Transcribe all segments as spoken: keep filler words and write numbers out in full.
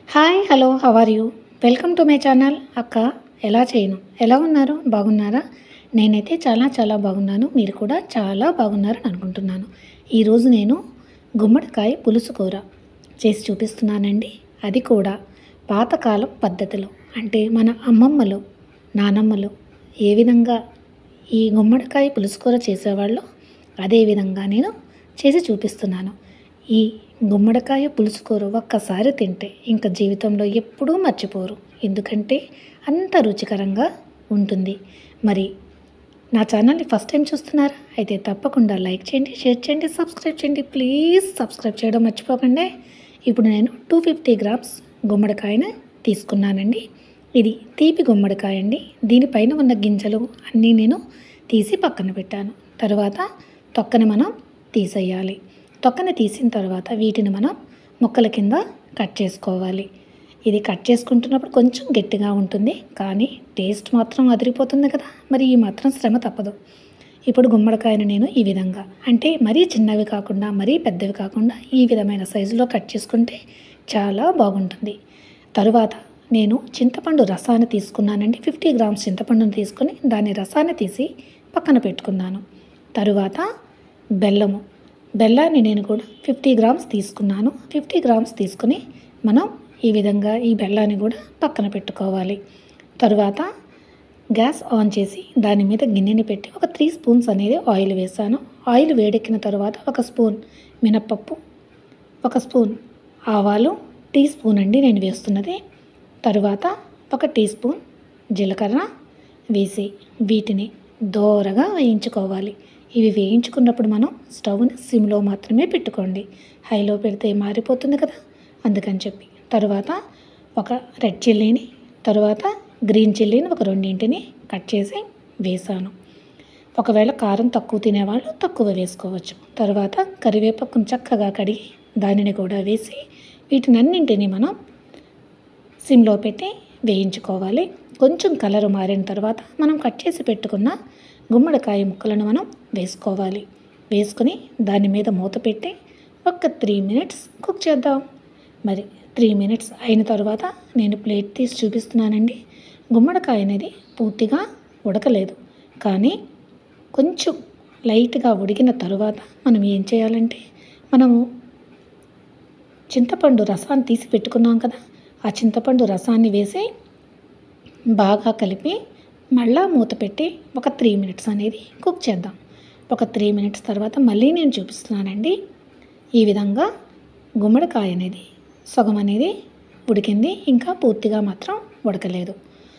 Hi hello how are you welcome to my channel. అక్క ఎలా చేయను ఎలా ఉన్నారు, బాగున్నారా? నేనైతే చాలా చాలా బాగున్నాను. మీరు కూడా చాలా బాగున్నారని అనుకుంటున్నాను. ఈరోజు నేను గుమ్మడికాయ పులుసు కూర చేసి చూపిస్తున్నానండి. అది కూడా పాతకాలం పద్ధతిలో, అంటే మన అమ్మమ్మలు నానమ్మలు ఏ విధంగా ఈ గుమ్మడికాయ పులుసు కూర చేసేవాళ్ళు అదే విధంగా నేను చేసి చూపిస్తున్నాను. ఈ గుమ్మడికాయ పులుసు కూర ఒక్కసారి తింటే ఇంకా జీవితంలో ఎప్పుడూ మర్చిపోరు, ఎందుకంటే అంత రుచికరంగా ఉంటుంది. మరి నా ఛానల్ని ఫస్ట్ టైం చూస్తున్నారా? అయితే తప్పకుండా లైక్ చేయండి, షేర్ చేయండి, సబ్స్క్రైబ్ చేయండి. ప్లీజ్ సబ్స్క్రైబ్ చేయడం మర్చిపోకండి. ఇప్పుడు నేను టూ ఫిఫ్టీ గ్రామ్స్ గుమ్మడికాయను తీసుకున్నానండి. ఇది తీపి గుమ్మడికాయ అండి. దీనిపైన ఉన్న గింజలు అన్నీ నేను తీసి పక్కన పెట్టాను. తర్వాత తొక్కని మనం తీసేయాలి. తొక్కని తీసిన తర్వాత వీటిని మనం ముక్కల కింద కట్ చేసుకోవాలి. ఇది కట్ చేసుకుంటున్నప్పుడు కొంచెం గట్టిగా ఉంటుంది, కానీ టేస్ట్ మాత్రం అదిరిపోతుంది కదా. మరి ఈ మాత్రం శ్రమ తప్పదు. ఇప్పుడు గుమ్మడికాయను నేను ఈ విధంగా, అంటే మరీ చిన్నవి కాకుండా మరీ పెద్దవి కాకుండా ఈ విధమైన సైజులో కట్ చేసుకుంటే చాలా బాగుంటుంది. తరువాత నేను చింతపండు రసాన్ని తీసుకున్నానండి. ఫిఫ్టీ గ్రామ్స్ చింతపండును తీసుకొని దాని రసాన్ని తీసి పక్కన పెట్టుకున్నాను. తరువాత బెల్లము బెల్లాన్ని నేను కూడా ఫిఫ్టీ గ్రామ్స్ తీసుకున్నాను. ఫిఫ్టీ గ్రామ్స్ తీసుకుని మనం ఈ విధంగా ఈ బెల్లాన్ని కూడా పక్కన పెట్టుకోవాలి. తరువాత గ్యాస్ ఆన్ చేసి దాని మీద గిన్నెని పెట్టి ఒక త్రీ స్పూన్స్ అనేది ఆయిల్ వేసాను. ఆయిల్ వేడెక్కిన తర్వాత ఒక స్పూన్ మినప్పప్పు, ఒక స్పూన్ ఆవాలు, టీ స్పూన్ అండి నేను వేస్తున్నది. తరువాత ఒక టీ స్పూన్ జీలకర్ర వేసి వీటిని దోరగా వేయించుకోవాలి. ఇవి వేయించుకున్నప్పుడు మనం స్టవ్ని సిమ్లో మాత్రమే పెట్టుకోండి. హైలో పెడితే మారిపోతుంది కదా, అందుకని చెప్పి. తరువాత ఒక రెడ్ చిల్లీని, తరువాత గ్రీన్ చిల్లీని ఒక రెండింటిని కట్ చేసి వేసాను. ఒకవేళ కారం తక్కువ తినేవాళ్ళు తక్కువ వేసుకోవచ్చు. తర్వాత కరివేపాకును చక్కగా కడిగి దానిని కూడా వేసి వీటినన్నింటినీ మనం సిమ్లో పెట్టి వేయించుకోవాలి. కొంచెం కలర్ మారిన తర్వాత మనం కట్ చేసి పెట్టుకున్న గుమ్మడికాయ ముక్కలను మనం వేసుకోవాలి. వేసుకొని దాని మీద మూత పెట్టి ఒక త్రీ మినిట్స్ కుక్ చేద్దాం. మరి త్రీ మినిట్స్ అయిన తర్వాత నేను ప్లేట్ తీసి చూపిస్తున్నానండి. గుమ్మడికాయ అనేది పూర్తిగా ఉడకలేదు, కానీ కొంచెం లైట్గా ఉడికిన తరువాత మనం ఏం చేయాలంటే, మనము చింతపండు రసాన్ని తీసి పెట్టుకున్నాం కదా, ఆ చింతపండు రసాన్ని వేసి బాగా కలిపి మళ్ళా మూత పెట్టి ఒక త్రీ మినిట్స్ అనేది కుక్ చేద్దాం. ఒక త్రీ మినిట్స్ తర్వాత మళ్ళీ నేను చూపిస్తున్నానండి. ఈ విధంగా గుమ్మడికాయ అనేది సగం అనేది ఉడికింది, ఇంకా పూర్తిగా మాత్రం ఉడకలేదు.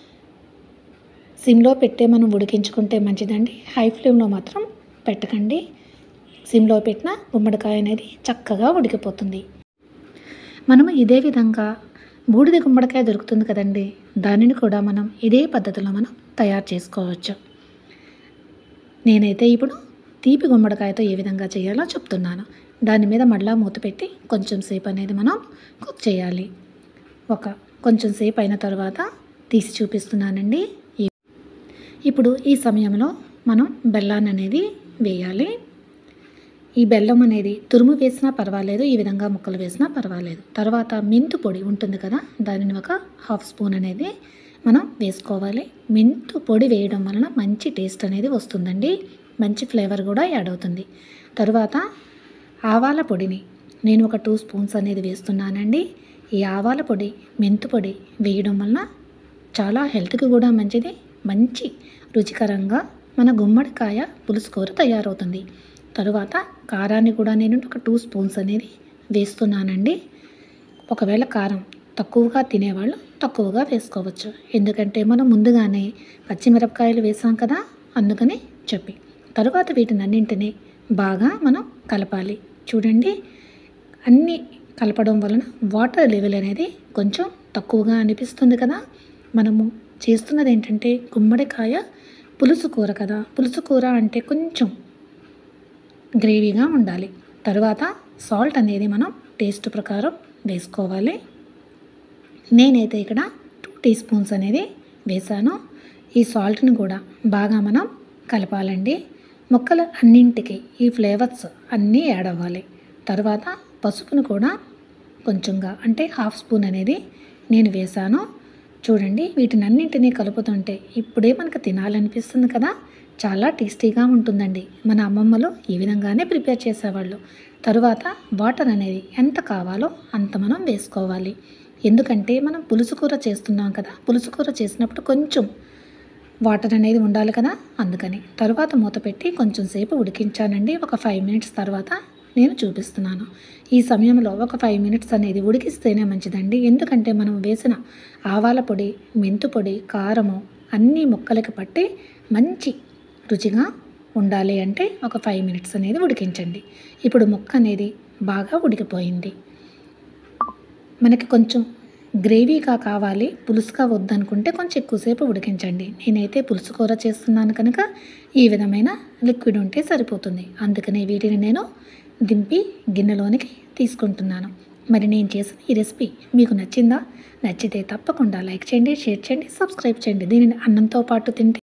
సిమ్లో పెట్టే మనం ఉడికించుకుంటే మంచిదండి. హై ఫ్లేమ్లో మాత్రం పెట్టకండి. సిమ్లో పెట్టిన గుమ్మడికాయ అనేది చక్కగా ఉడికిపోతుంది. మనము ఇదే విధంగా బూడిద గుమ్మడికాయ దొరుకుతుంది కదండి, దానిని కూడా మనం ఇదే పద్ధతిలో మనం తయారు చేసుకోవచ్చు. నేనైతే ఇప్పుడు తీపి గుమ్మడికాయతో ఏ విధంగా చేయాలో చెప్తున్నాను. దాని మీద మళ్ళా మూత పెట్టి కొంచెం సేపు అనేది మనం కుక్ చేయాలి. ఒక కొంచెం సేపు అయిన తర్వాత తీసి చూపిస్తున్నానండి. ఇప్పుడు ఈ సమయంలో మనం బెల్లాన్ని అనేది వేయాలి. ఈ బెల్లం అనేది తురుము వేసినా పర్వాలేదు, ఈ విధంగా ముక్కలు వేసినా పర్వాలేదు. తర్వాత మెంతు పొడి ఉంటుంది కదా, దానిని ఒక హాఫ్ స్పూన్ అనేది మనం వేసుకోవాలి. మెంతు పొడి వేయడం వలన మంచి టేస్ట్ అనేది వస్తుందండి, మంచి ఫ్లేవర్ కూడా యాడ్ అవుతుంది. తర్వాత ఆవాల పొడిని నేను ఒక టూ స్పూన్స్ అనేది వేస్తున్నానండి. ఈ ఆవాల పొడి, మెంతు పొడి వేయడం వలన చాలా హెల్త్కి కూడా మంచిది, మంచి రుచికరంగా మన గుమ్మడికాయ పులుసు కూర తయారవుతుంది. తరువాత కారాన్ని కూడా నేను ఒక టూ స్పూన్స్ అనేది వేస్తున్నానండి. ఒకవేళ కారం తక్కువగా తినేవాళ్ళు తక్కువగా వేసుకోవచ్చు, ఎందుకంటే మనం ముందుగానే పచ్చిమిరపకాయలు వేసాం కదా, అందుకని చెప్పి. తరువాత వీటినన్నింటినీ బాగా మనం కలపాలి. చూడండి, అన్నీ కలపడం వలన వాటర్ లెవెల్ అనేది కొంచెం తక్కువగా అనిపిస్తుంది కదా. మనము చేస్తున్నది ఏంటంటే గుమ్మడికాయ పులుసు కూర కదా, పులుసు కూర అంటే కొంచెం గ్రేవీగా ఉండాలి. తరువాత సాల్ట్ అనేది మనం టేస్ట్ ప్రకారం వేసుకోవాలి. నేనైతే ఇక్కడ టూ టీ స్పూన్స్ అనేది వేసాను. ఈ సాల్ట్ని కూడా బాగా మనం కలపాలండి. ముక్కలు అన్నింటికి ఈ ఫ్లేవర్స్ అన్నీ యాడ్ అవ్వాలి. తర్వాత పసుపును కూడా కొంచెంగా అంటే హాఫ్ స్పూన్ అనేది నేను వేశాను. చూడండి, వీటినన్నింటినీ కలుపుతుంటే ఇప్పుడే మనకు తినాలనిపిస్తుంది కదా. చాలా టేస్టీగా ఉంటుందండి. మన అమ్మమ్మలు ఈ విధంగానే ప్రిపేర్ చేసేవాళ్ళు. తరువాత వాటర్ అనేది ఎంత కావాలో అంత మనం వేసుకోవాలి. ఎందుకంటే మనం పులుసు కూర చేస్తున్నాం కదా, పులుసు కూర చేసినప్పుడు కొంచెం వాటర్ అనేది ఉండాలి కదా, అందుకని. తరువాత మూత పెట్టి కొంచెం సేపు ఉడికించానండి. ఒక ఫైవ్ మినిట్స్ తర్వాత నేను చూపిస్తున్నాను. ఈ సమయంలో ఒక ఫైవ్ మినిట్స్ అనేది ఉడికిస్తేనే మంచిదండి. ఎందుకంటే మనం వేసిన ఆవాల పొడి, మెంతు పొడి, కారము అన్నీ ముక్కలకి పట్టి మంచి రుచిగా ఉండాలి అంటే ఒక ఫైవ్ మినిట్స్ అనేది ఉడికించండి. ఇప్పుడు ముక్క అనేది బాగా ఉడికిపోయింది. మనకి కొంచెం గ్రేవీగా కావాలి, పులుసుగా వద్దనుకుంటే కొంచెం ఎక్కువసేపు ఉడికించండి. నేనైతే పులుసు కూర చేస్తున్నాను కనుక ఈ విధమైన లిక్విడ్ ఉంటే సరిపోతుంది. అందుకనే వీటిని నేను దింపి గిన్నెలోనికి తీసుకుంటున్నాను. మరి నేను చేసిన ఈ రెసిపీ మీకు నచ్చిందా? నచ్చితే తప్పకుండా లైక్ చేయండి, షేర్ చేయండి, సబ్స్క్రైబ్ చేయండి. దీనిని అన్నంతో పాటు తింటే